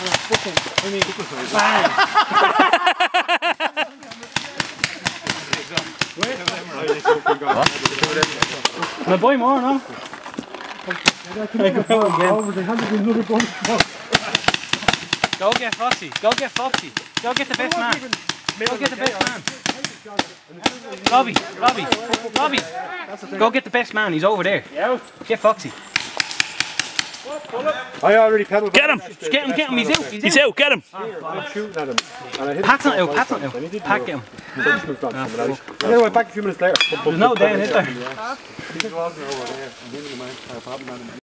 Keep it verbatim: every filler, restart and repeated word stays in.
I mean, bang! Can I buy more now? Go get Foxy. Go get Foxy. Go get the best man. Go get the best man. Robbie, Robbie, Robbie. Go get the best man. He's over there. Get Foxy. I already pedalled. Get him! Just get him, get him. He's out. He's, He's out, get him! I'm shooting at him. And I hit Pat's not out. Pat's not out. Pat, get him. I went back a few minutes later. There's no down, is there? He's walking over there.